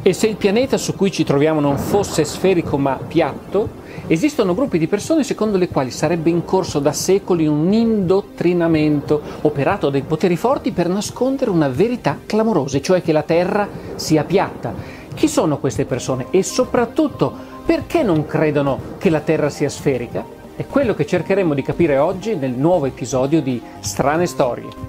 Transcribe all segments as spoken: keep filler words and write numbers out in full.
E se il pianeta su cui ci troviamo non fosse sferico ma piatto, esistono gruppi di persone secondo le quali sarebbe in corso da secoli un indottrinamento operato dai poteri forti per nascondere una verità clamorosa, cioè che la Terra sia piatta. Chi sono queste persone e soprattutto perché non credono che la Terra sia sferica? È quello che cercheremo di capire oggi nel nuovo episodio di Strane Storie.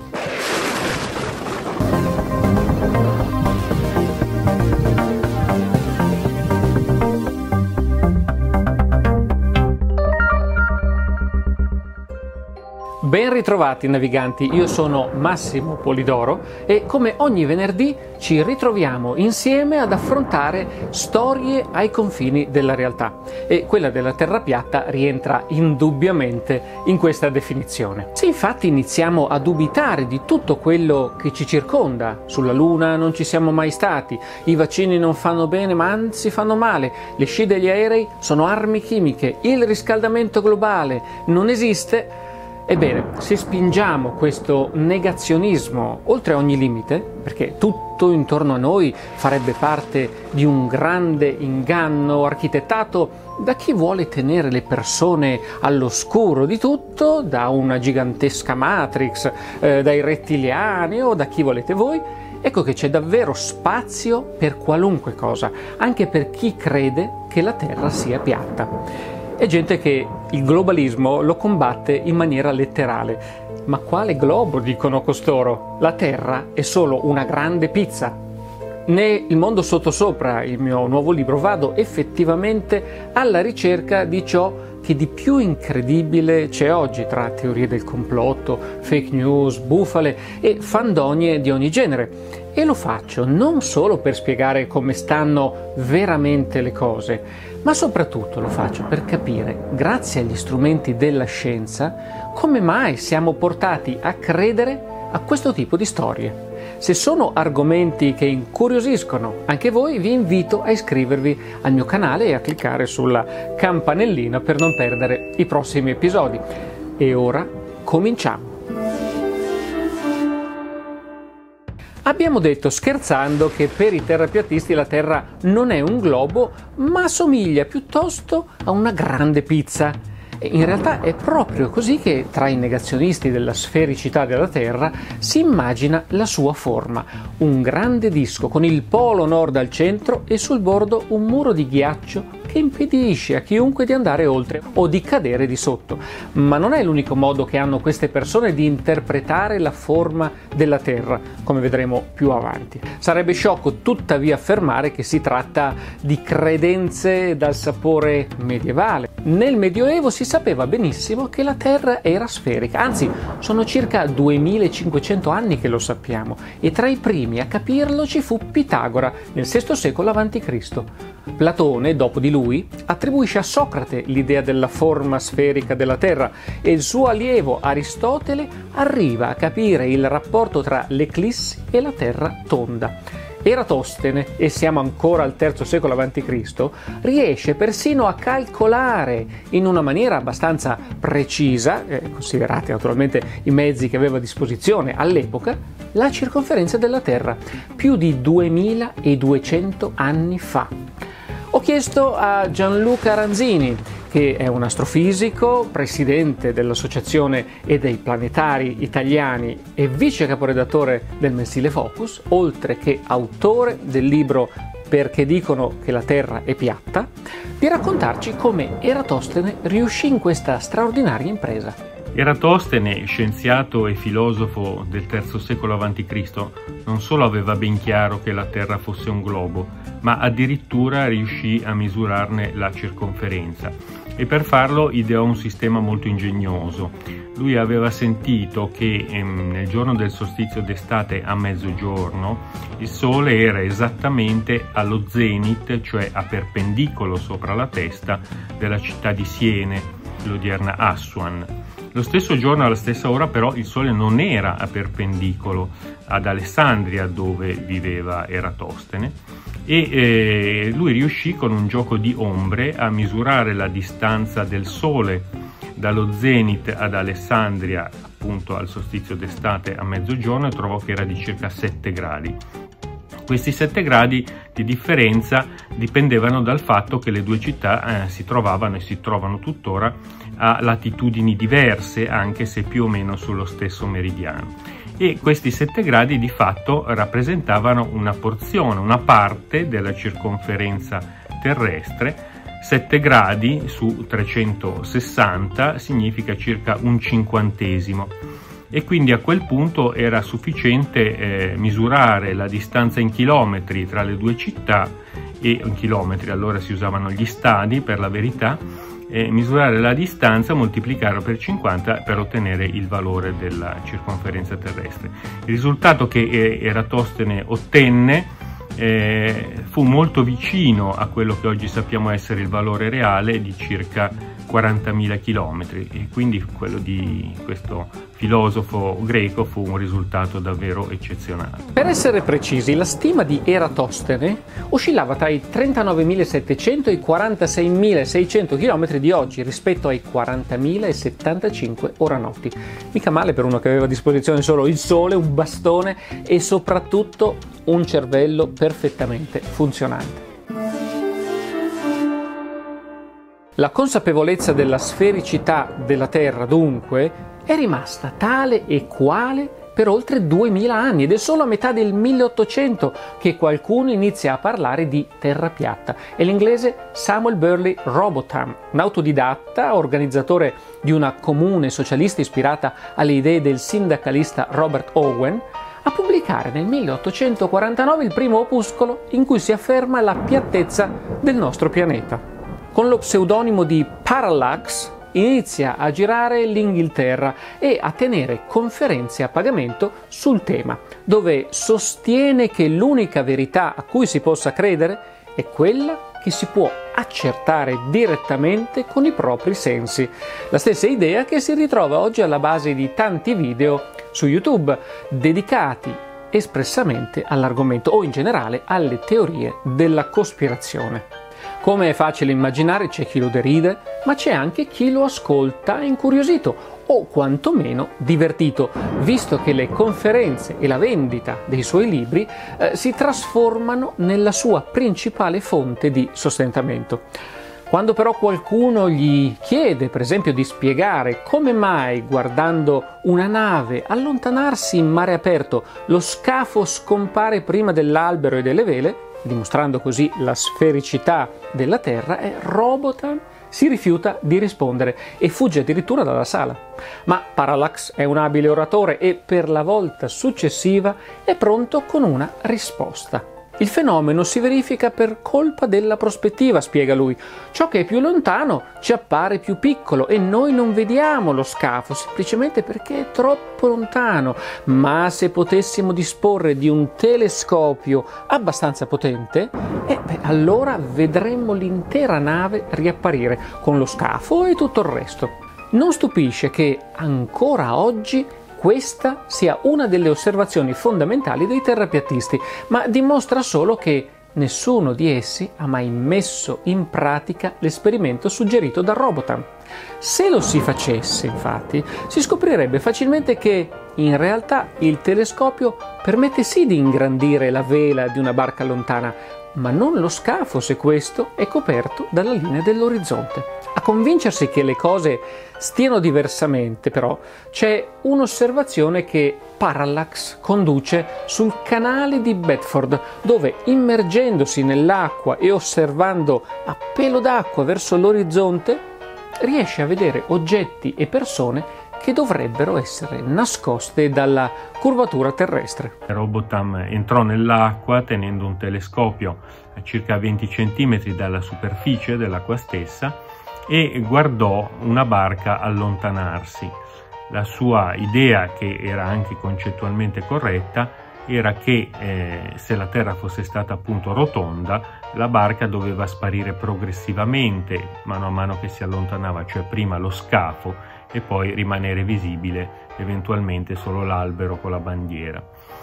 Ben ritrovati naviganti, io sono Massimo Polidoro e come ogni venerdì ci ritroviamo insieme ad affrontare storie ai confini della realtà e quella della Terra piatta rientra indubbiamente in questa definizione. Se infatti iniziamo a dubitare di tutto quello che ci circonda, sulla Luna non ci siamo mai stati, i vaccini non fanno bene ma anzi fanno male, le sci degli aerei sono armi chimiche, il riscaldamento globale non esiste. Ebbene, se spingiamo questo negazionismo oltre ogni limite, perché tutto intorno a noi farebbe parte di un grande inganno architettato da chi vuole tenere le persone all'oscuro di tutto, da una gigantesca Matrix, eh, dai rettiliani o da chi volete voi, ecco che c'è davvero spazio per qualunque cosa, anche per chi crede che la Terra sia piatta. È gente che il globalismo lo combatte in maniera letterale. Ma quale globo, dicono costoro? La Terra è solo una grande pizza. Né Il mondo sottosopra, il mio nuovo libro, vado effettivamente alla ricerca di ciò che di più incredibile c'è oggi tra teorie del complotto, fake news, bufale e fandonie di ogni genere. E lo faccio non solo per spiegare come stanno veramente le cose, ma soprattutto lo faccio per capire, grazie agli strumenti della scienza, come mai siamo portati a credere a questo tipo di storie. Se sono argomenti che incuriosiscono anche voi, vi invito a iscrivervi al mio canale e a cliccare sulla campanellina per non perdere i prossimi episodi. E ora cominciamo! Abbiamo detto scherzando che per i terrapiattisti la Terra non è un globo, ma somiglia piuttosto a una grande pizza. In realtà è proprio così che tra i negazionisti della sfericità della Terra si immagina la sua forma, un grande disco con il polo nord al centro e sul bordo un muro di ghiaccio che impedisce a chiunque di andare oltre o di cadere di sotto. Ma non è l'unico modo che hanno queste persone di interpretare la forma della Terra, come vedremo più avanti. Sarebbe sciocco tuttavia affermare che si tratta di credenze dal sapore medievale. Nel Medioevo si sapeva benissimo che la Terra era sferica, anzi sono circa duemilacinquecento anni che lo sappiamo e tra i primi a capirlo ci fu Pitagora nel sesto secolo avanti Cristo. Platone, dopo di lui, attribuisce a Socrate l'idea della forma sferica della Terra e il suo allievo Aristotele arriva a capire il rapporto tra l'eclissi e la Terra tonda. Eratostene, e siamo ancora al terzo secolo avanti Cristo, riesce persino a calcolare in una maniera abbastanza precisa, eh, considerati naturalmente i mezzi che aveva a disposizione all'epoca, la circonferenza della Terra, più di duemiladuecento anni fa. Ho chiesto a Gianluca Ranzini, che è un astrofisico, presidente dell'Associazione e dei Planetari Italiani e vice caporedattore del mensile Focus, oltre che autore del libro Perché dicono che la Terra è piatta, di raccontarci come Eratostene riuscì in questa straordinaria impresa. Eratostene, scienziato e filosofo del terzo secolo avanti Cristo, non solo aveva ben chiaro che la Terra fosse un globo, ma addirittura riuscì a misurarne la circonferenza. E per farlo ideò un sistema molto ingegnoso. Lui aveva sentito che ehm, nel giorno del solstizio d'estate a mezzogiorno il Sole era esattamente allo zenit, cioè a perpendicolo sopra la testa della città di Siene, l'odierna Assuan. Lo stesso giorno, alla stessa ora, però, il Sole non era a perpendicolo ad Alessandria, dove viveva Eratostene, e eh, lui riuscì con un gioco di ombre a misurare la distanza del Sole dallo zenit ad Alessandria, appunto al solstizio d'estate a mezzogiorno, e trovò che era di circa sette gradi. Questi sette gradi di differenza dipendevano dal fatto che le due città eh, si trovavano e si trovano tuttora a latitudini diverse, anche se più o meno sullo stesso meridiano. E questi sette gradi di fatto rappresentavano una porzione, una parte della circonferenza terrestre. sette gradi su trecentosessanta significa circa un cinquantesimo. E quindi a quel punto era sufficiente eh, misurare la distanza in chilometri tra le due città, e in chilometri allora si usavano gli stadi per la verità, eh, misurare la distanza, moltiplicarla per cinquanta per ottenere il valore della circonferenza terrestre. Il risultato che eh, Eratostene ottenne eh, fu molto vicino a quello che oggi sappiamo essere il valore reale di circa quarantamila chilometri, e quindi quello di questo filosofo greco fu un risultato davvero eccezionale. Per essere precisi, la stima di Eratostene oscillava tra i trentanovemilasettecento e i quarantaseimilaseicento chilometri di oggi rispetto ai quarantamilasettantacinque oranotti. Mica male per uno che aveva a disposizione solo il sole, un bastone e soprattutto un cervello perfettamente funzionante. La consapevolezza della sfericità della Terra, dunque, è rimasta tale e quale per oltre duemila anni, ed è solo a metà del milleottocento che qualcuno inizia a parlare di terra piatta. È l'inglese Samuel Birley Robotham, un autodidatta, organizzatore di una comune socialista ispirata alle idee del sindacalista Robert Owen, a pubblicare nel milleottocentoquarantanove il primo opuscolo in cui si afferma la piattezza del nostro pianeta. Con lo pseudonimo di Parallax inizia a girare l'Inghilterra e a tenere conferenze a pagamento sul tema, dove sostiene che l'unica verità a cui si possa credere è quella che si può accertare direttamente con i propri sensi. La stessa idea che si ritrova oggi alla base di tanti video su YouTube dedicati espressamente all'argomento o in generale alle teorie della cospirazione. Come è facile immaginare, c'è chi lo deride, ma c'è anche chi lo ascolta incuriosito o quantomeno divertito, visto che le conferenze e la vendita dei suoi libri eh, si trasformano nella sua principale fonte di sostentamento. Quando però qualcuno gli chiede, per esempio, di spiegare come mai, guardando una nave allontanarsi in mare aperto, lo scafo scompare prima dell'albero e delle vele, dimostrando così la sfericità della Terra, e Robotham si rifiuta di rispondere e fugge addirittura dalla sala. Ma Parallax è un abile oratore e per la volta successiva è pronto con una risposta. Il fenomeno si verifica per colpa della prospettiva, spiega lui. Ciò che è più lontano ci appare più piccolo e noi non vediamo lo scafo semplicemente perché è troppo lontano. Ma se potessimo disporre di un telescopio abbastanza potente, eh beh, allora vedremmo l'intera nave riapparire con lo scafo e tutto il resto. Non stupisce che ancora oggi questa sia una delle osservazioni fondamentali dei terrapiattisti, ma dimostra solo che nessuno di essi ha mai messo in pratica l'esperimento suggerito da Robotham. Se lo si facesse, infatti, si scoprirebbe facilmente che in realtà il telescopio permette sì di ingrandire la vela di una barca lontana, ma non lo scafo se questo è coperto dalla linea dell'orizzonte. A convincersi che le cose stiano diversamente, però, c'è un'osservazione che Parallax conduce sul canale di Bedford, dove, immergendosi nell'acqua e osservando a pelo d'acqua verso l'orizzonte, riesce a vedere oggetti e persone che dovrebbero essere nascoste dalla curvatura terrestre. Robotham entrò nell'acqua tenendo un telescopio a circa venti centimetri dalla superficie dell'acqua stessa e guardò una barca allontanarsi. La sua idea, che era anche concettualmente corretta, era che eh, se la Terra fosse stata appunto rotonda, la barca doveva sparire progressivamente mano a mano che si allontanava, cioè prima lo scafo e poi rimanere visibile eventualmente solo l'albero con la bandiera.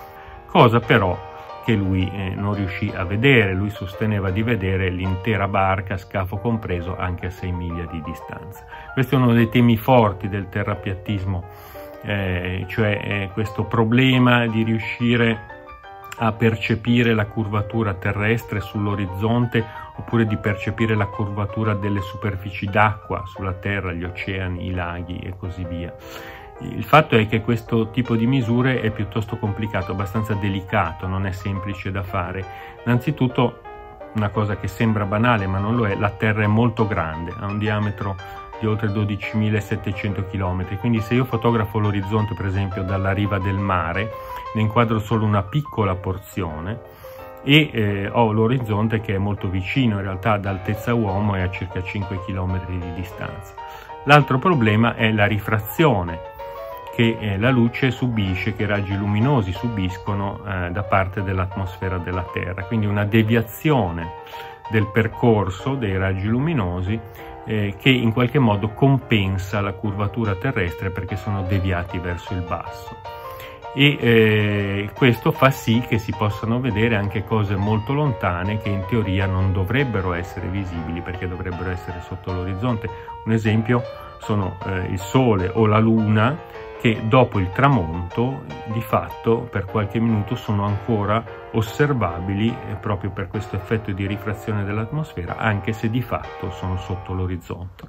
Cosa però che lui eh, non riuscì a vedere. Lui sosteneva di vedere l'intera barca, scafo compreso, anche a sei miglia di distanza. Questo è uno dei temi forti del terrapiattismo, eh, cioè eh, questo problema di riuscire a percepire la curvatura terrestre sull'orizzonte oppure di percepire la curvatura delle superfici d'acqua sulla Terra, gli oceani, i laghi e così via. Il fatto è che questo tipo di misure è piuttosto complicato, abbastanza delicato, non è semplice da fare. Innanzitutto, una cosa che sembra banale ma non lo è, la Terra è molto grande, ha un diametro di oltre dodicimilasettecento chilometri, quindi se io fotografo l'orizzonte per esempio dalla riva del mare, ne inquadro solo una piccola porzione e eh, ho l'orizzonte che è molto vicino, in realtà ad altezza uomo è a circa cinque chilometri di distanza. L'altro problema è la rifrazione che eh, la luce subisce, che i raggi luminosi subiscono eh, da parte dell'atmosfera della Terra, quindi una deviazione del percorso dei raggi luminosi eh, che in qualche modo compensa la curvatura terrestre perché sono deviati verso il basso. E eh, questo fa sì che si possano vedere anche cose molto lontane che in teoria non dovrebbero essere visibili perché dovrebbero essere sotto l'orizzonte. Un esempio sono eh, il Sole o la Luna, che dopo il tramonto di fatto per qualche minuto sono ancora osservabili eh, proprio per questo effetto di rifrazione dell'atmosfera, anche se di fatto sono sotto l'orizzonte.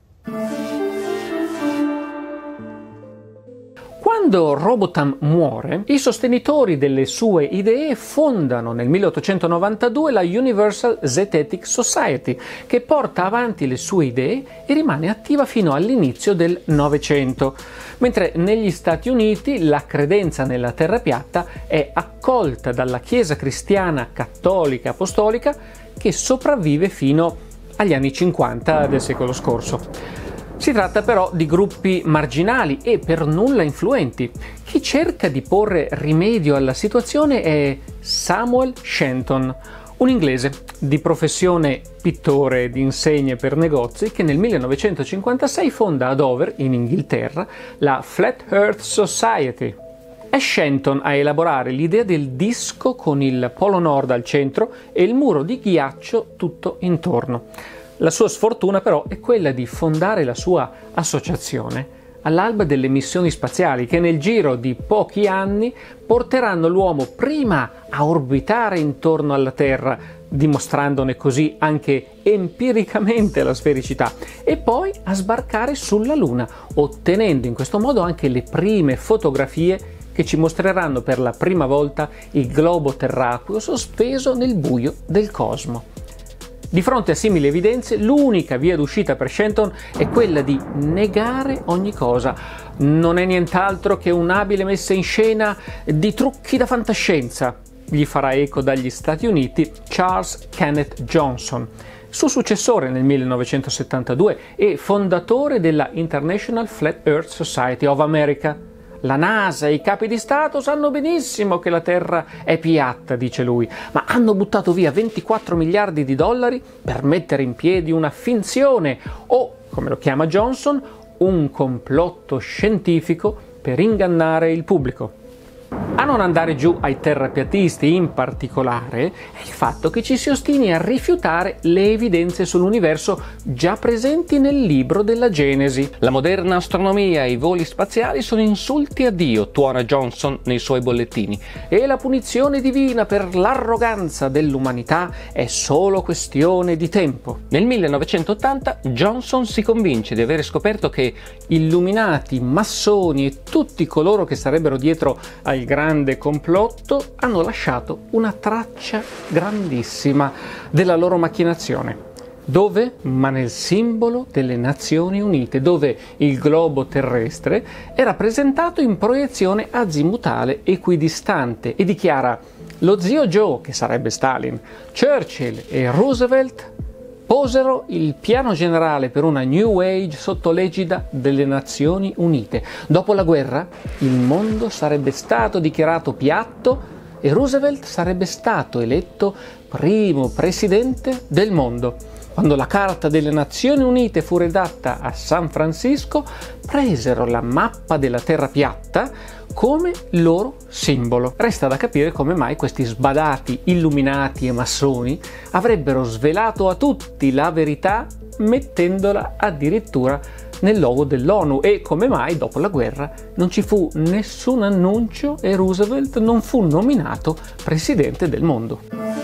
Quando Robotham muore, i sostenitori delle sue idee fondano nel milleottocentonovantadue la Universal Zetetic Society, che porta avanti le sue idee e rimane attiva fino all'inizio del Novecento, mentre negli Stati Uniti la credenza nella terra piatta è accolta dalla Chiesa cristiana cattolica apostolica, che sopravvive fino agli anni cinquanta del secolo scorso. Si tratta però di gruppi marginali e per nulla influenti. Chi cerca di porre rimedio alla situazione è Samuel Shenton, un inglese di professione pittore ed insegne per negozi che nel millenovecentocinquantasei fonda a Dover, in Inghilterra, la Flat Earth Society. È Shenton a elaborare l'idea del disco con il Polo Nord al centro e il muro di ghiaccio tutto intorno. La sua sfortuna però è quella di fondare la sua associazione all'alba delle missioni spaziali che nel giro di pochi anni porteranno l'uomo prima a orbitare intorno alla Terra, dimostrandone così anche empiricamente la sfericità, e poi a sbarcare sulla Luna, ottenendo in questo modo anche le prime fotografie che ci mostreranno per la prima volta il globo terracqueo sospeso nel buio del cosmo. Di fronte a simili evidenze, l'unica via d'uscita per Shenton è quella di negare ogni cosa. Non è nient'altro che un'abile messa in scena di trucchi da fantascienza, gli farà eco dagli Stati Uniti Charles Kenneth Johnson, suo successore nel millenovecentosettantadue e fondatore della International Flat Earth Society of America. La NASA e i capi di Stato sanno benissimo che la Terra è piatta, dice lui, ma hanno buttato via ventiquattro miliardi di dollari per mettere in piedi una finzione o, come lo chiama Johnson, un complotto scientifico per ingannare il pubblico. A non andare giù ai terrapiattisti in particolare è il fatto che ci si ostini a rifiutare le evidenze sull'universo già presenti nel libro della Genesi. La moderna astronomia e i voli spaziali sono insulti a Dio, tuona Johnson nei suoi bollettini, e la punizione divina per l'arroganza dell'umanità è solo questione di tempo. Nel millenovecentottanta Johnson si convince di aver scoperto che illuminati, massoni e tutti coloro che sarebbero dietro al grande complotto hanno lasciato una traccia grandissima della loro macchinazione. Dove? Ma nel simbolo delle Nazioni Unite, dove il globo terrestre è rappresentato in proiezione azimutale equidistante e dichiara: lo zio Joe, che sarebbe Stalin, Churchill e Roosevelt posero il piano generale per una New Age sotto l'egida delle Nazioni Unite. Dopo la guerra il mondo sarebbe stato dichiarato piatto e Roosevelt sarebbe stato eletto primo presidente del mondo. Quando la Carta delle Nazioni Unite fu redatta a San Francisco, presero la mappa della Terra piatta come loro simbolo. Resta da capire come mai questi sbadati illuminati e massoni avrebbero svelato a tutti la verità mettendola addirittura nel logo dell'ONU e come mai dopo la guerra non ci fu nessun annuncio e Roosevelt non fu nominato presidente del mondo.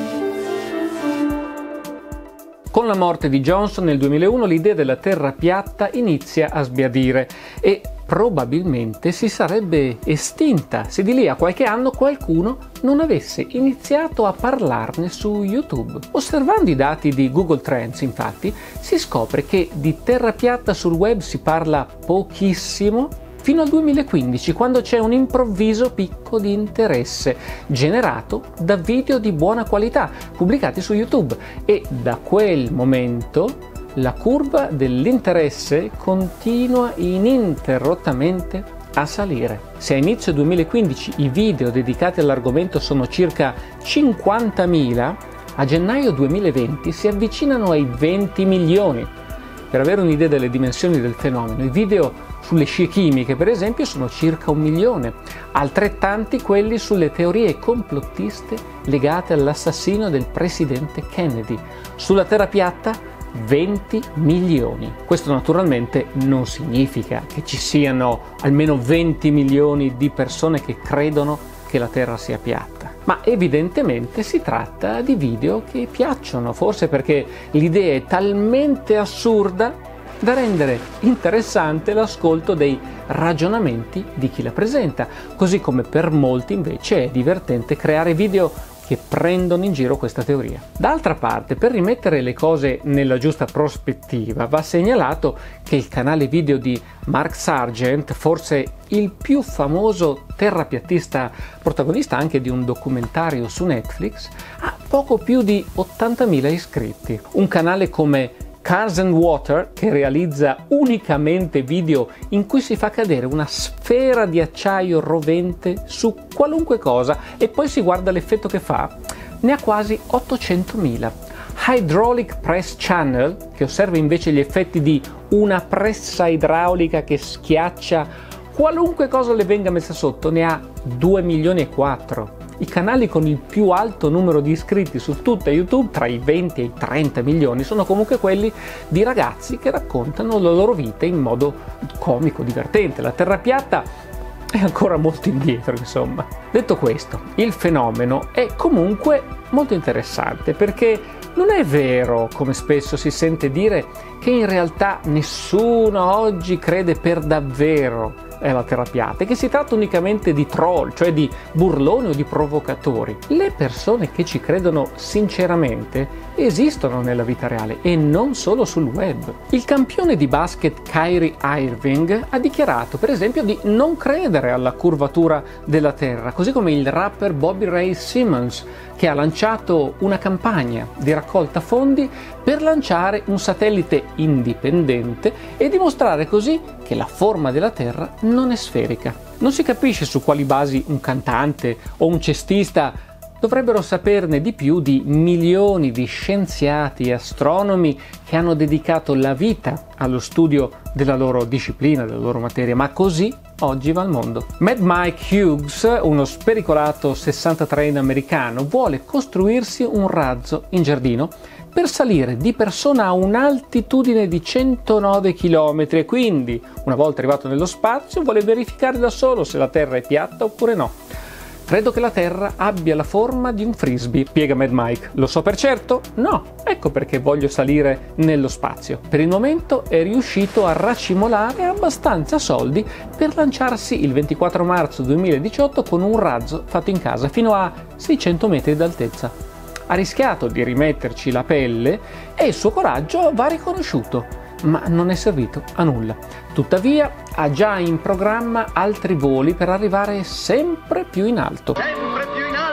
Con la morte di Johnson nel duemilauno l'idea della terra piatta inizia a sbiadire e probabilmente si sarebbe estinta se di lì a qualche anno qualcuno non avesse iniziato a parlarne su YouTube. Osservando i dati di Google Trends, infatti, si scopre che di terra piatta sul web si parla pochissimo fino al duemilaquindici, quando c'è un improvviso picco di interesse generato da video di buona qualità pubblicati su YouTube, e da quel momento la curva dell'interesse continua ininterrottamente a salire. Se a inizio duemilaquindici i video dedicati all'argomento sono circa cinquantamila, a gennaio duemilaventi si avvicinano ai venti milioni. Per avere un'idea delle dimensioni del fenomeno, i video sulle scie chimiche, per esempio, sono circa un milione, altrettanti quelli sulle teorie complottiste legate all'assassino del presidente Kennedy. Sulla terra piatta, venti milioni. Questo naturalmente non significa che ci siano almeno venti milioni di persone che credono che la terra sia piatta, ma evidentemente si tratta di video che piacciono, forse perché l'idea è talmente assurda da rendere interessante l'ascolto dei ragionamenti di chi la presenta, così come per molti invece è divertente creare video che prendono in giro questa teoria. D'altra parte, per rimettere le cose nella giusta prospettiva, va segnalato che il canale video di Mark Sargent, forse il più famoso terrapiattista protagonista anche di un documentario su Netflix, ha poco più di ottantamila iscritti. Un canale come Cars and Water, che realizza unicamente video in cui si fa cadere una sfera di acciaio rovente su qualunque cosa e poi si guarda l'effetto che fa, ne ha quasi ottocentomila. Hydraulic Press Channel, che osserva invece gli effetti di una pressa idraulica che schiaccia qualunque cosa le venga messa sotto, ne ha due milioni e quattro. I canali con il più alto numero di iscritti su tutta YouTube, tra i venti e i trenta milioni, sono comunque quelli di ragazzi che raccontano la loro vita in modo comico, divertente. La terra piatta è ancora molto indietro, insomma. Detto questo, il fenomeno è comunque molto interessante, perché non è vero, come spesso si sente dire, che in realtà nessuno oggi crede per davvero alla terra piatta e che si tratta unicamente di troll, cioè di burloni o di provocatori. Le persone che ci credono sinceramente esistono nella vita reale e non solo sul web. Il campione di basket Kyrie Irving ha dichiarato, per esempio, di non credere alla curvatura della terra, così come il rapper Bobby Ray Simmons, che ha lanciato una campagna di raccolta fondi per lanciare un satellite indipendente e dimostrare così che la forma della Terra non è sferica. Non si capisce su quali basi un cantante o un cestista dovrebbero saperne di più di milioni di scienziati e astronomi che hanno dedicato la vita allo studio della loro disciplina, della loro materia, ma così oggi va al mondo. Mad Mike Hughes, uno spericolato sessantatreenne americano, vuole costruirsi un razzo in giardino per salire di persona a un'altitudine di centonove chilometri e quindi, una volta arrivato nello spazio, vuole verificare da solo se la Terra è piatta oppure no. Credo che la Terra abbia la forma di un frisbee, spiega Mad Mike. Lo so per certo? No, ecco perché voglio salire nello spazio. Per il momento è riuscito a racimolare abbastanza soldi per lanciarsi il ventiquattro marzo duemiladiciotto con un razzo fatto in casa fino a seicento metri d'altezza. Ha rischiato di rimetterci la pelle e il suo coraggio va riconosciuto, ma non è servito a nulla. Tuttavia ha già in programma altri voli per arrivare sempre più in alto. Sempre più in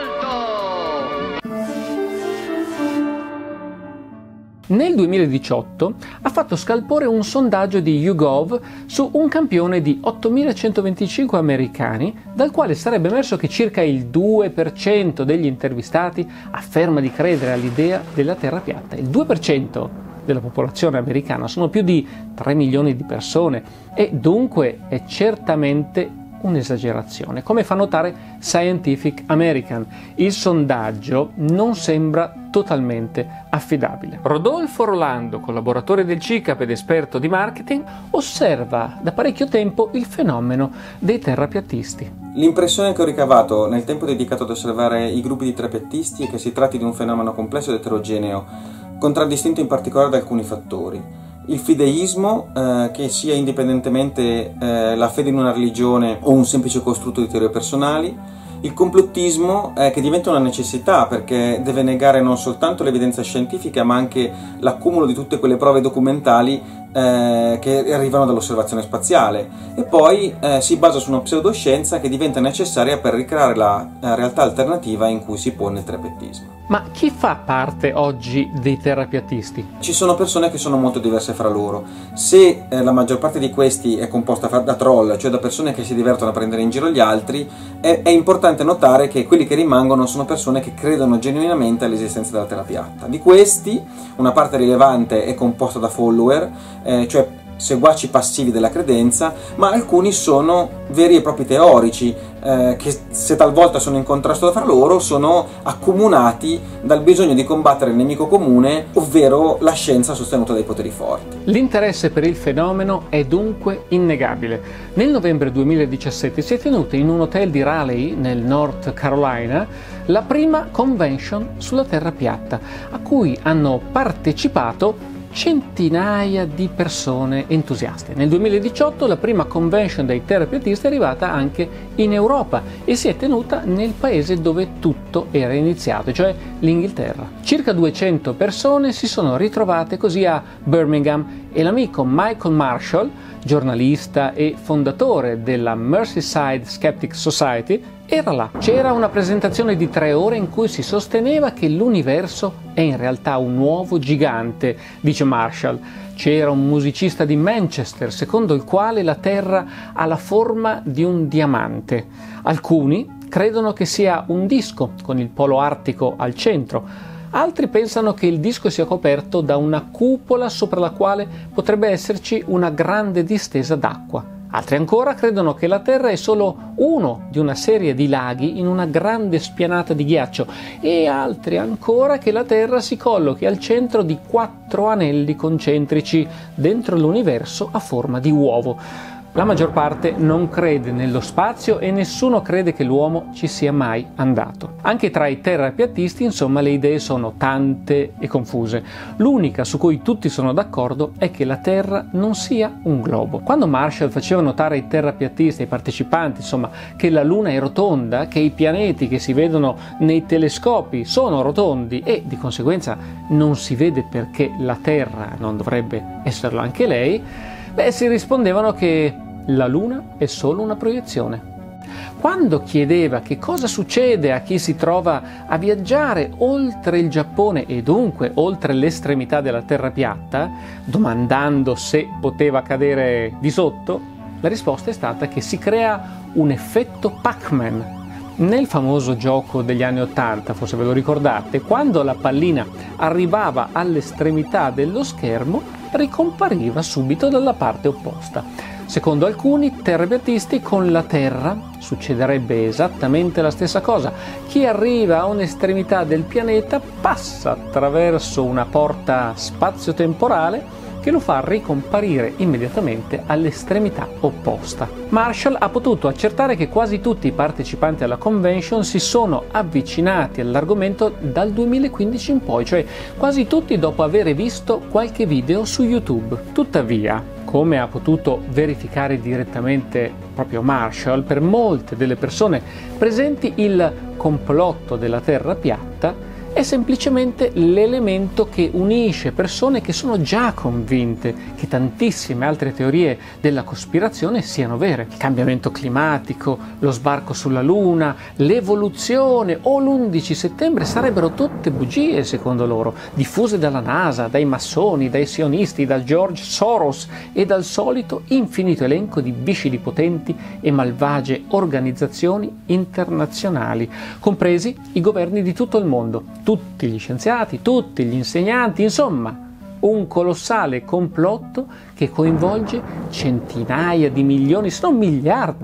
alto! Nel duemiladiciotto ha fatto scalpore un sondaggio di YouGov su un campione di ottomilacentoventicinque americani, dal quale sarebbe emerso che circa il due per cento degli intervistati afferma di credere all'idea della terra piatta. Il due per cento della popolazione americana sono più di tre milioni di persone e dunque è certamente un'esagerazione. Come fa notare Scientific American, il sondaggio non sembra totalmente affidabile. Rodolfo Rolando, collaboratore del C I C A P ed esperto di marketing, osserva da parecchio tempo il fenomeno dei terrapiattisti. L'impressione che ho ricavato nel tempo dedicato ad osservare i gruppi di terrapiattisti è che si tratti di un fenomeno complesso ed eterogeneo, contraddistinto in particolare da alcuni fattori. Il fideismo, eh, che sia indipendentemente eh, la fede in una religione o un semplice costrutto di teorie personali. Il complottismo, eh, che diventa una necessità perché deve negare non soltanto l'evidenza scientifica ma anche l'accumulo di tutte quelle prove documentali eh, che arrivano dall'osservazione spaziale, e poi eh, si basa su una pseudoscienza che diventa necessaria per ricreare la eh, realtà alternativa in cui si pone il terrapiattismo. Ma chi fa parte oggi dei terrapiattisti? Ci sono persone che sono molto diverse fra loro. Se eh, la maggior parte di questi è composta da troll, cioè da persone che si divertono a prendere in giro gli altri, è, è importante notare che quelli che rimangono sono persone che credono genuinamente all'esistenza della Terra piatta. Di questi, una parte rilevante è composta da follower, eh, cioè seguaci passivi della credenza, ma alcuni sono veri e propri teorici, eh, che se talvolta sono in contrasto fra loro, sono accomunati dal bisogno di combattere il nemico comune, ovvero la scienza sostenuta dai poteri forti. L'interesse per il fenomeno è dunque innegabile. Nel novembre duemiladiciassette si è tenuta in un hotel di Raleigh, nel North Carolina, la prima convention sulla Terra piatta, a cui hanno partecipato centinaia di persone entusiaste. Nel duemiladiciotto la prima convention dei terrapiattisti è arrivata anche in Europa e si è tenuta nel paese dove tutto era iniziato, cioè l'Inghilterra. Circa duecento persone si sono ritrovate così a Birmingham e l'amico Michael Marshall, giornalista e fondatore della Merseyside Skeptic Society, era là. C'era una presentazione di tre ore in cui si sosteneva che l'universo è in realtà un uovo gigante, dice Marshall. C'era un musicista di Manchester secondo il quale la Terra ha la forma di un diamante. Alcuni credono che sia un disco con il polo artico al centro. Altri pensano che il disco sia coperto da una cupola sopra la quale potrebbe esserci una grande distesa d'acqua. Altri ancora credono che la Terra è solo uno di una serie di laghi in una grande spianata di ghiaccio, e altri ancora che la Terra si collochi al centro di quattro anelli concentrici dentro l'universo a forma di uovo. La maggior parte non crede nello spazio e nessuno crede che l'uomo ci sia mai andato. Anche tra i terrapiattisti, insomma, le idee sono tante e confuse. L'unica su cui tutti sono d'accordo è che la Terra non sia un globo. Quando Marshall faceva notare ai terrapiattisti, ai partecipanti, insomma, che la Luna è rotonda, che i pianeti che si vedono nei telescopi sono rotondi e di conseguenza non si vede perché la Terra non dovrebbe esserlo anche lei, beh, si rispondevano che la Luna è solo una proiezione. Quando chiedeva che cosa succede a chi si trova a viaggiare oltre il Giappone e dunque oltre l'estremità della Terra piatta, domandando se poteva cadere di sotto, la risposta è stata che si crea un effetto Pac-Man. Nel famoso gioco degli anni ottanta, forse ve lo ricordate, quando la pallina arrivava all'estremità dello schermo, ricompariva subito dalla parte opposta. Secondo alcuni terrapiattisti, con la Terra succederebbe esattamente la stessa cosa. Chi arriva a un'estremità del pianeta passa attraverso una porta spazio-temporale che lo fa ricomparire immediatamente all'estremità opposta. Marshall ha potuto accertare che quasi tutti i partecipanti alla convention si sono avvicinati all'argomento dal duemilaquindici in poi, cioè quasi tutti dopo aver visto qualche video su YouTube. Tuttavia, come ha potuto verificare direttamente proprio Marshall, per molte delle persone presenti il complotto della Terra piatta è semplicemente l'elemento che unisce persone che sono già convinte che tantissime altre teorie della cospirazione siano vere. Il cambiamento climatico, lo sbarco sulla Luna, l'evoluzione o l'undici settembre sarebbero tutte bugie secondo loro, diffuse dalla NASA, dai massoni, dai sionisti, da George Soros e dal solito infinito elenco di viscidi potenti e malvagie organizzazioni internazionali, compresi i governi di tutto il mondo. Tutti gli scienziati, tutti gli insegnanti, insomma, un colossale complotto che coinvolge centinaia di milioni, se non miliardi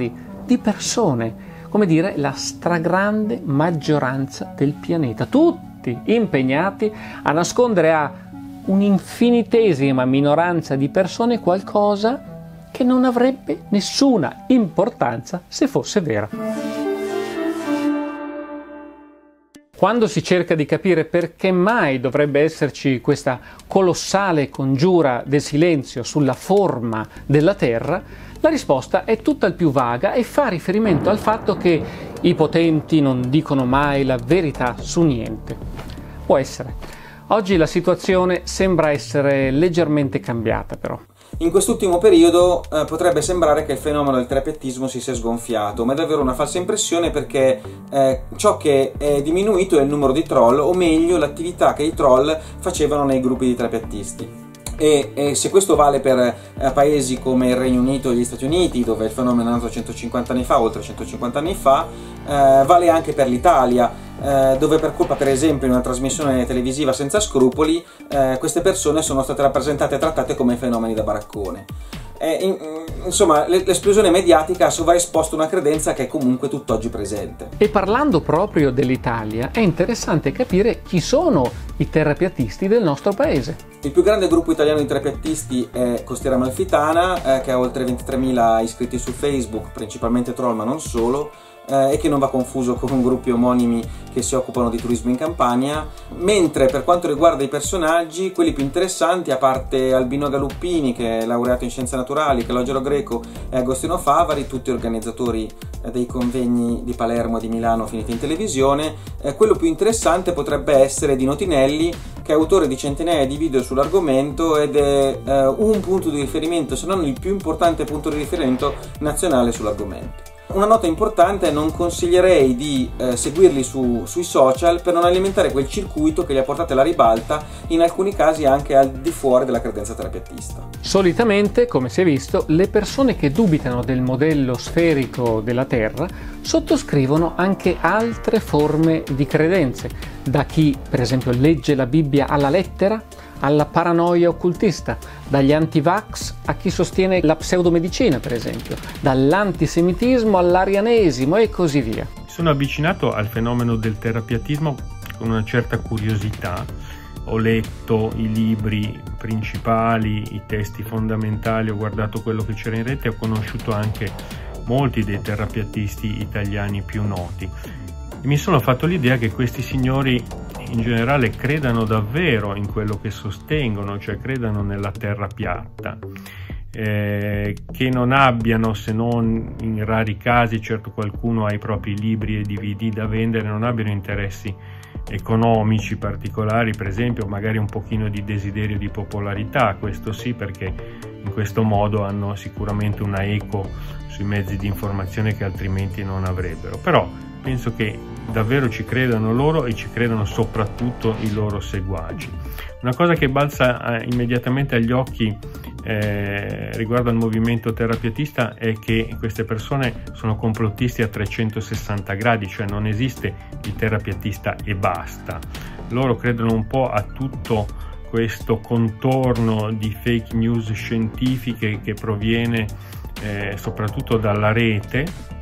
di persone, come dire la stragrande maggioranza del pianeta, tutti impegnati a nascondere a un'infinitesima minoranza di persone qualcosa che non avrebbe nessuna importanza se fosse vera. Quando si cerca di capire perché mai dovrebbe esserci questa colossale congiura del silenzio sulla forma della Terra, la risposta è tutt'al più vaga e fa riferimento al fatto che i potenti non dicono mai la verità su niente. Può essere. Oggi la situazione sembra essere leggermente cambiata, però. In quest'ultimo periodo eh, potrebbe sembrare che il fenomeno del terapetismo si sia sgonfiato, ma è davvero una falsa impressione, perché eh, ciò che è diminuito è il numero di troll, o meglio l'attività che i troll facevano nei gruppi di terapeutisti. E, e se questo vale per eh, paesi come il Regno Unito e gli Stati Uniti, dove il fenomeno è nato centocinquanta anni fa, oltre centocinquanta anni fa, eh, vale anche per l'Italia, eh, dove per colpa, per esempio, in una trasmissione televisiva senza scrupoli, eh, queste persone sono state rappresentate e trattate come fenomeni da baraccone. Eh, in, insomma, l'esplosione mediatica ha sovraesposto una credenza che è comunque tutt'oggi presente. E parlando proprio dell'Italia, è interessante capire chi sono i terapeutisti del nostro paese. Il più grande gruppo italiano di terapeutisti è Costiera Amalfitana, eh, che ha oltre ventitremila iscritti su Facebook, principalmente troll ma non solo, eh, e che non va confuso con gruppi omonimi che si occupano di turismo in Campania, mentre per quanto riguarda i personaggi, quelli più interessanti, a parte Albino Galuppini, che è laureato in scienze naturali, Calogero Greco e Agostino Favari, tutti organizzatori eh, dei convegni di Palermo e di Milano finiti in televisione, eh, quello più interessante potrebbe essere Dino Tinelli, che è autore di centinaia di video sull'argomento ed è eh, un punto di riferimento, se non il più importante punto di riferimento nazionale sull'argomento. Una nota importante è: non consiglierei di eh, seguirli su, sui social per non alimentare quel circuito che li ha portati alla ribalta, in alcuni casi anche al di fuori della credenza terapeutista. Solitamente, come si è visto, le persone che dubitano del modello sferico della Terra sottoscrivono anche altre forme di credenze, da chi per esempio legge la Bibbia alla lettera alla paranoia occultista, dagli anti-vax a chi sostiene la pseudomedicina, per esempio, dall'antisemitismo all'arianesimo e così via. Mi sono avvicinato al fenomeno del terapeutismo con una certa curiosità. Ho letto i libri principali, i testi fondamentali, ho guardato quello che c'era in rete, ho conosciuto anche molti dei terapeutisti italiani più noti. E mi sono fatto l'idea che questi signori in generale credano davvero in quello che sostengono, cioè credano nella terra piatta, eh, che non abbiano, se non in rari casi, certo qualcuno ha i propri libri e D V D da vendere, non abbiano interessi economici particolari, per esempio magari un pochino di desiderio di popolarità, questo sì, perché in questo modo hanno sicuramente una eco sui mezzi di informazione che altrimenti non avrebbero, però penso che davvero ci credano loro e ci credano soprattutto i loro seguaci. Una cosa che balza eh, immediatamente agli occhi eh, riguardo al movimento terapeutista è che queste persone sono complottisti a trecentosessanta gradi, cioè non esiste il terapeutista e basta. Loro credono un po' a tutto questo contorno di fake news scientifiche che proviene eh, soprattutto dalla rete,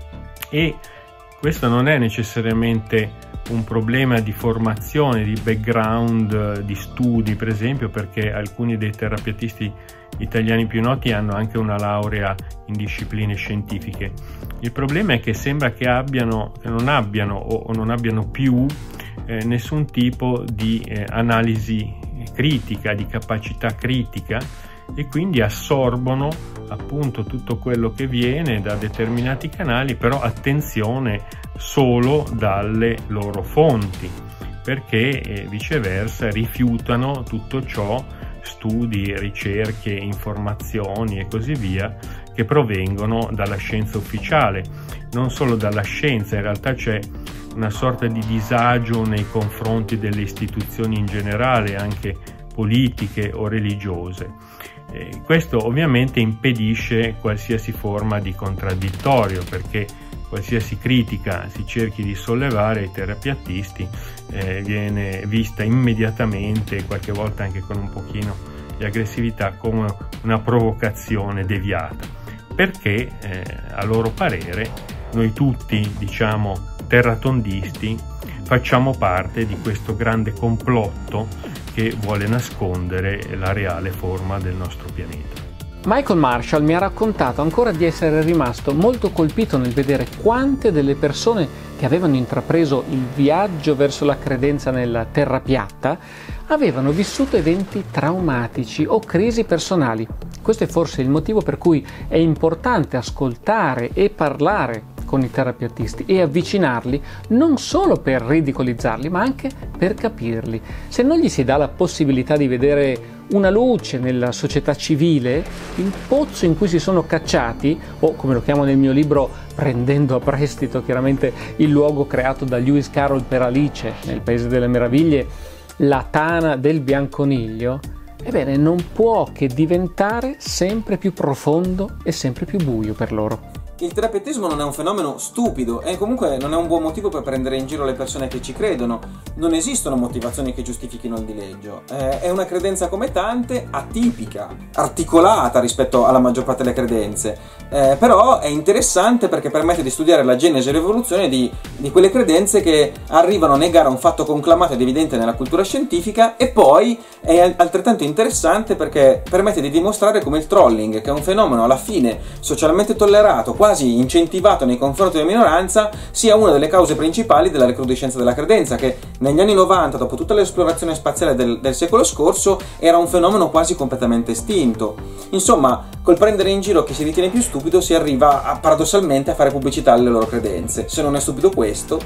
e questo non è necessariamente un problema di formazione, di background, di studi, per esempio, perché alcuni dei terapeutisti italiani più noti hanno anche una laurea in discipline scientifiche. Il problema è che sembra che abbiano, che non abbiano o non abbiano più eh, nessun tipo di eh, analisi critica, di capacità critica, e quindi assorbono appunto tutto quello che viene da determinati canali, però attenzione, solo dalle loro fonti, perché eh, viceversa rifiutano tutto ciò, studi, ricerche, informazioni e così via, che provengono dalla scienza ufficiale. Non solo dalla scienza, in realtà c'è una sorta di disagio nei confronti delle istituzioni in generale, anche politiche o religiose. Eh, questo ovviamente impedisce qualsiasi forma di contraddittorio, perché qualsiasi critica si cerchi di sollevare ai terapeutisti eh, viene vista immediatamente, qualche volta anche con un pochino di aggressività, come una provocazione deviata, perché eh, a loro parere noi tutti, diciamo, terratondisti, facciamo parte di questo grande complotto che vuole nascondere la reale forma del nostro pianeta. Michael Marshall mi ha raccontato ancora di essere rimasto molto colpito nel vedere quante delle persone che avevano intrapreso il viaggio verso la credenza nella terra piatta avevano vissuto eventi traumatici o crisi personali. Questo è forse il motivo per cui è importante ascoltare e parlare con i terrapiattisti e avvicinarli non solo per ridicolizzarli ma anche per capirli. Se non gli si dà la possibilità di vedere una luce nella società civile, il pozzo in cui si sono cacciati, o come lo chiamo nel mio libro, prendendo a prestito chiaramente il luogo creato da Lewis Carroll per Alice nel Paese delle Meraviglie, la tana del bianconiglio, ebbene non può che diventare sempre più profondo e sempre più buio per loro. Il terapetismo non è un fenomeno stupido e comunque non è un buon motivo per prendere in giro le persone che ci credono. Non esistono motivazioni che giustifichino il dileggio. Eh, è una credenza come tante, atipica, articolata rispetto alla maggior parte delle credenze. Eh, però è interessante perché permette di studiare la genesi e l'evoluzione di, di quelle credenze che arrivano a negare un fatto conclamato ed evidente nella cultura scientifica, e poi è altrettanto interessante perché permette di dimostrare come il trolling, che è un fenomeno alla fine socialmente tollerato, quasi incentivato nei confronti della minoranza, sia una delle cause principali della recrudescenza della credenza, che negli anni novanta, dopo tutta l'esplorazione spaziale del, del secolo scorso, era un fenomeno quasi completamente estinto. Insomma, col prendere in giro chi si ritiene più stupido si arriva a, paradossalmente a fare pubblicità alle loro credenze. Se non è stupido questo...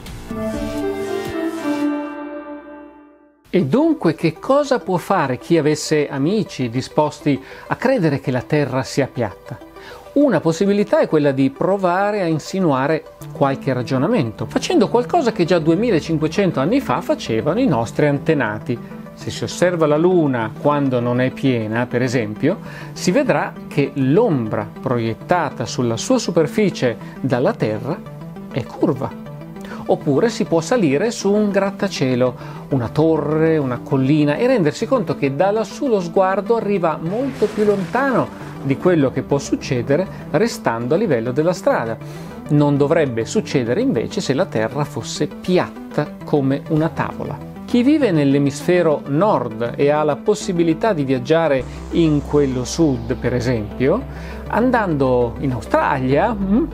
E dunque che cosa può fare chi avesse amici disposti a credere che la Terra sia piatta? Una possibilità è quella di provare a insinuare qualche ragionamento, facendo qualcosa che già duemilacinquecento anni fa facevano i nostri antenati. Se si osserva la Luna quando non è piena, per esempio, si vedrà che l'ombra proiettata sulla sua superficie dalla Terra è curva. Oppure si può salire su un grattacielo, una torre, una collina, e rendersi conto che da lassù lo sguardo arriva molto più lontano di quello che può succedere restando a livello della strada. Non dovrebbe succedere invece se la Terra fosse piatta come una tavola. Chi vive nell'emisfero nord e ha la possibilità di viaggiare in quello sud, per esempio, andando in Australia,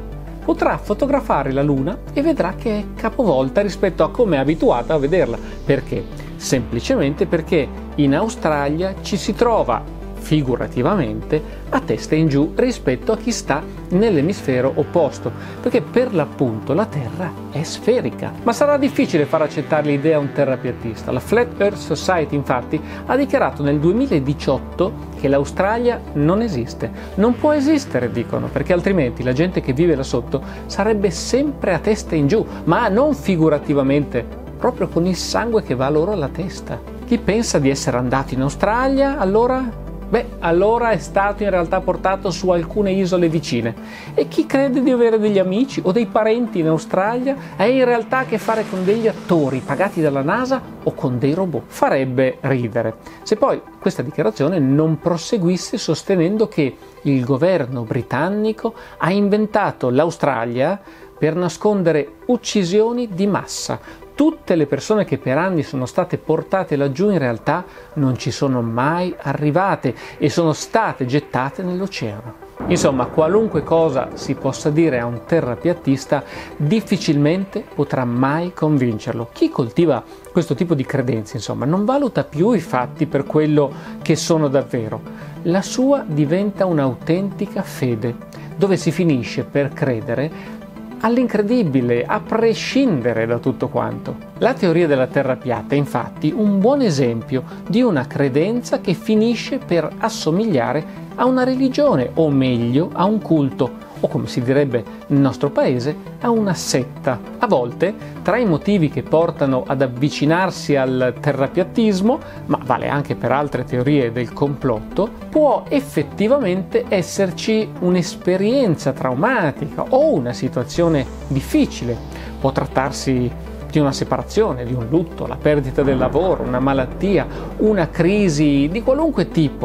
potrà fotografare la Luna e vedrà che è capovolta rispetto a come è abituata a vederla. Perché? Semplicemente perché in Australia ci si trova figurativamente a testa in giù rispetto a chi sta nell'emisfero opposto, perché per l'appunto la Terra è sferica. Ma sarà difficile far accettare l'idea a un terrapiattista. La Flat Earth Society infatti ha dichiarato nel duemiladiciotto che l'Australia non esiste. Non può esistere, dicono, perché altrimenti la gente che vive là sotto sarebbe sempre a testa in giù, ma non figurativamente, proprio con il sangue che va loro alla testa. Chi pensa di essere andato in Australia, allora... Beh, allora è stato in realtà portato su alcune isole vicine. E chi crede di avere degli amici o dei parenti in Australia ha in realtà a che fare con degli attori pagati dalla NASA o con dei robot. Farebbe ridere se poi questa dichiarazione non proseguisse sostenendo che il governo britannico ha inventato l'Australia per nascondere uccisioni di massa. Tutte le persone che per anni sono state portate laggiù in realtà non ci sono mai arrivate e sono state gettate nell'oceano. Insomma, qualunque cosa si possa dire a un terrapiattista difficilmente potrà mai convincerlo. Chi coltiva questo tipo di credenze, insomma, non valuta più i fatti per quello che sono davvero. La sua diventa un'autentica fede, dove si finisce per credere all'incredibile, a prescindere da tutto quanto. La teoria della Terra piatta è infatti un buon esempio di una credenza che finisce per assomigliare a una religione, o meglio a un culto, o come si direbbe nel nostro paese, a una setta. A volte, tra i motivi che portano ad avvicinarsi al terrapiattismo, ma vale anche per altre teorie del complotto, può effettivamente esserci un'esperienza traumatica o una situazione difficile. Può trattarsi di una separazione, di un lutto, la perdita del lavoro, una malattia, una crisi di qualunque tipo.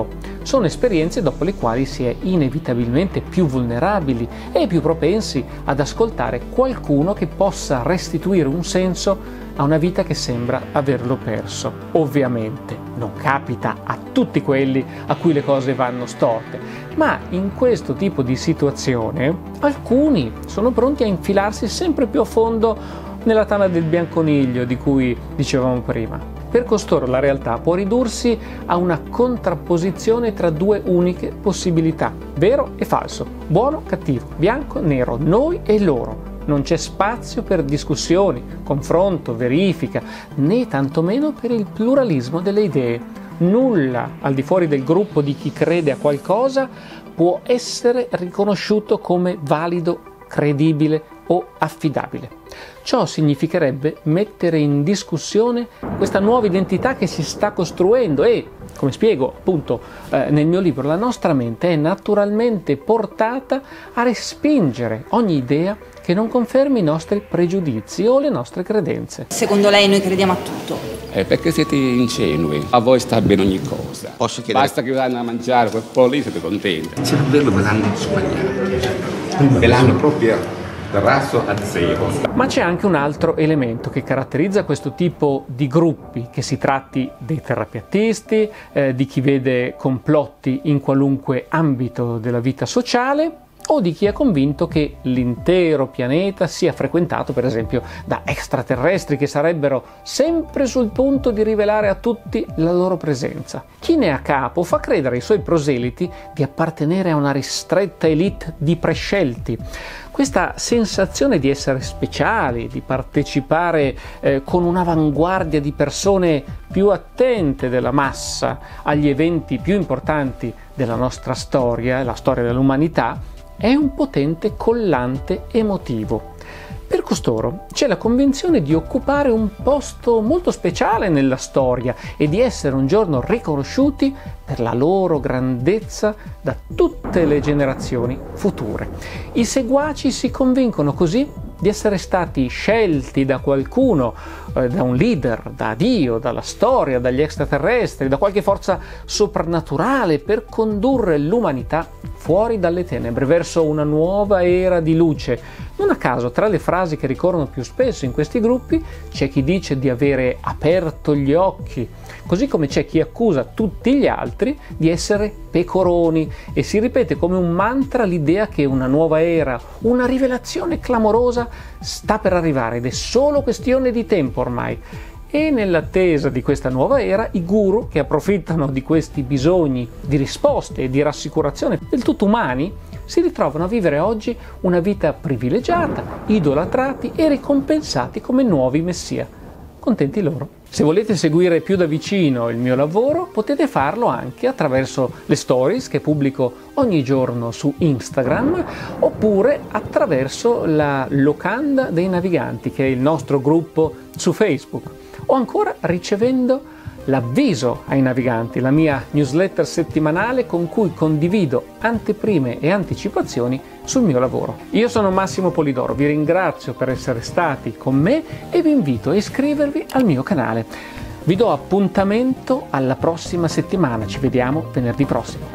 sono esperienze dopo le quali si è inevitabilmente più vulnerabili e più propensi ad ascoltare qualcuno che possa restituire un senso a una vita che sembra averlo perso. Ovviamente non capita a tutti quelli a cui le cose vanno storte, ma in questo tipo di situazione alcuni sono pronti a infilarsi sempre più a fondo nella tana del bianconiglio di cui dicevamo prima. Per costoro la realtà può ridursi a una contrapposizione tra due uniche possibilità, vero e falso, buono, cattivo, bianco, nero, noi e loro. Non c'è spazio per discussioni, confronto, verifica, né tantomeno per il pluralismo delle idee. Nulla al di fuori del gruppo di chi crede a qualcosa può essere riconosciuto come valido, credibile o affidabile. Ciò significherebbe mettere in discussione questa nuova identità che si sta costruendo e, come spiego appunto eh, nel mio libro, la nostra mente è naturalmente portata a respingere ogni idea che non confermi i nostri pregiudizi o le nostre credenze. Secondo lei noi crediamo a tutto? Eh, perché siete ingenui, a voi sta bene ogni cosa. Posso chiedere? Basta che vanno a mangiare quel po' lì, siete contenti. Il cervello me l'hanno sbagliato, me l'hanno proprio raso a zero. Ma c'è anche un altro elemento che caratterizza questo tipo di gruppi, che si tratti dei terapeutisti, eh, di chi vede complotti in qualunque ambito della vita sociale, o di chi è convinto che l'intero pianeta sia frequentato per esempio da extraterrestri che sarebbero sempre sul punto di rivelare a tutti la loro presenza. Chi ne è a capo fa credere ai suoi proseliti di appartenere a una ristretta elite di prescelti. Questa sensazione di essere speciali, di partecipare eh, con un'avanguardia di persone più attente della massa agli eventi più importanti della nostra storia, la storia dell'umanità, è un potente collante emotivo. Per costoro c'è la convinzione di occupare un posto molto speciale nella storia e di essere un giorno riconosciuti per la loro grandezza da tutte le generazioni future. I seguaci si convincono così di essere stati scelti da qualcuno, eh, da un leader, da Dio, dalla storia, dagli extraterrestri, da qualche forza soprannaturale per condurre l'umanità fuori dalle tenebre, verso una nuova era di luce. Non a caso, tra le frasi che ricorrono più spesso in questi gruppi, c'è chi dice di avere aperto gli occhi, così come c'è chi accusa tutti gli altri di essere pecoroni e si ripete come un mantra l'idea che una nuova era, una rivelazione clamorosa sta per arrivare ed è solo questione di tempo ormai. E nell'attesa di questa nuova era, i guru, che approfittano di questi bisogni di risposte e di rassicurazione del tutto umani, si ritrovano a vivere oggi una vita privilegiata, idolatrati e ricompensati come nuovi messia. Contenti loro. Se volete seguire più da vicino il mio lavoro, potete farlo anche attraverso le stories che pubblico ogni giorno su Instagram, oppure attraverso la Locanda dei Naviganti, che è il nostro gruppo su Facebook, o ancora ricevendo l'Avviso ai Naviganti, la mia newsletter settimanale con cui condivido anteprime e anticipazioni sul mio lavoro. Io sono Massimo Polidoro, vi ringrazio per essere stati con me e vi invito a iscrivervi al mio canale. Vi do appuntamento alla prossima settimana, ci vediamo venerdì prossimo.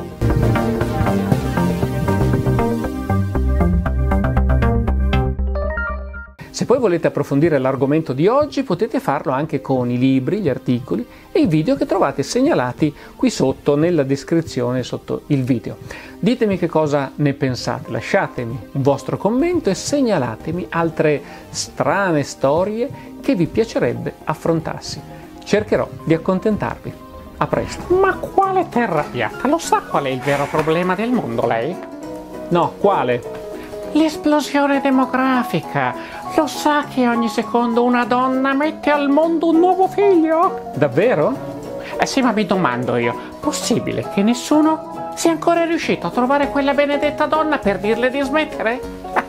Se poi volete approfondire l'argomento di oggi, potete farlo anche con i libri, gli articoli e i video che trovate segnalati qui sotto nella descrizione sotto il video. Ditemi che cosa ne pensate, lasciatemi un vostro commento e segnalatemi altre strane storie che vi piacerebbe affrontarsi. Cercherò di accontentarvi. A presto. Ma quale terra piatta? Lo sa qual è il vero problema del mondo, lei? No, quale? L'esplosione demografica. Lo sa che ogni secondo una donna mette al mondo un nuovo figlio? Davvero? Eh sì, ma mi domando io, possibile che nessuno sia ancora riuscito a trovare quella benedetta donna per dirle di smettere?